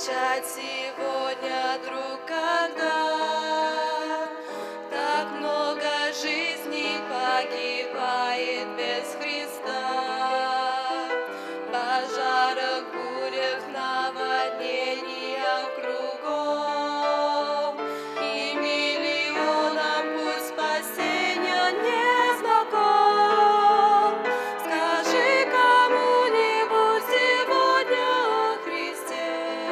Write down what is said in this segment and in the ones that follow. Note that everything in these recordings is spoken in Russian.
молчать сегодня, друг, когда так много жизней погибает без Христа. В пожарах, бурях, наводнениях кругом, и миллионам путь спасения не знаком. Скажи кому-нибудь сегодня о Христе,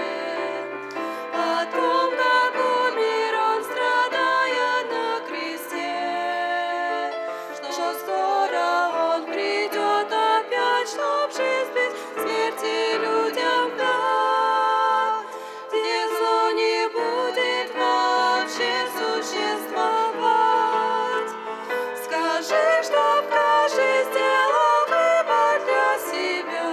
о том, как умер Он, страдая на кресте, что скоро Он придет опять, чтоб жизнь без смерти людям дать, где зло не будет вообще существовать. Скажи, чтоб каждый сделал выбор для себя,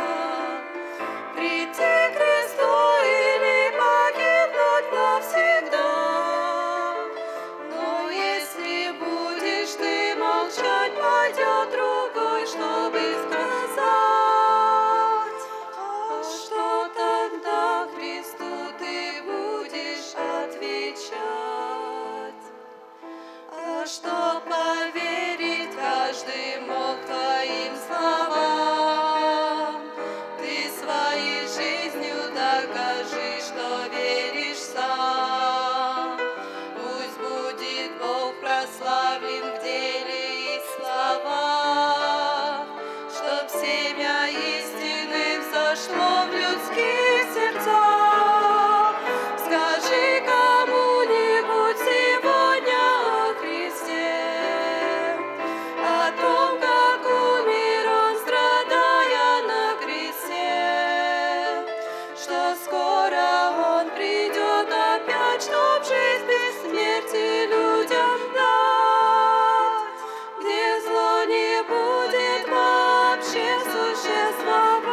прийти к Христу или погибнуть навсегда. Но если будешь ты молчать, пойдет другой, чтобы сказать. А что тогда Христу ты будешь отвечать? А что поверить каждый мог твоим словам? Ты своей жизнью докажи, что веришь сам. Пусть будет Бог прославлен в деле и словах, чтоб семя истины взошло в людских сердцах. Скажи кому-нибудь сегодня о Христе, о том, как умер Он, страдая на кресте, что скоро Он придет опять, чтоб жизнь без смерти людям дать, где зло не будет вообще существовать.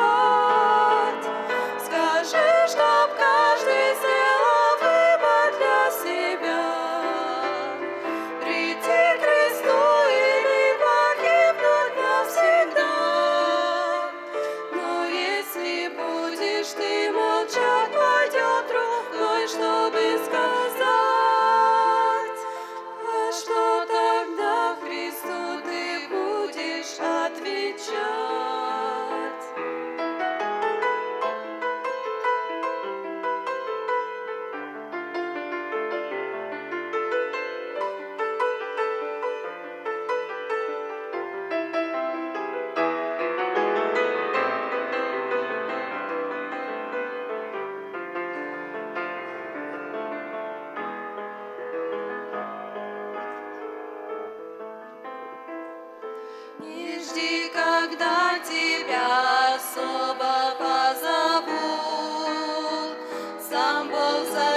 Скажи, чтоб каждый сделал выбор для себя, прийти к Христу или погибнуть навсегда. Но если будешь ты молчать, пойдет другой, чтобы сказать. А что тогда Христу ты будешь отвечать? Не жди, когда тебя особо позовут, сам Бог зовет.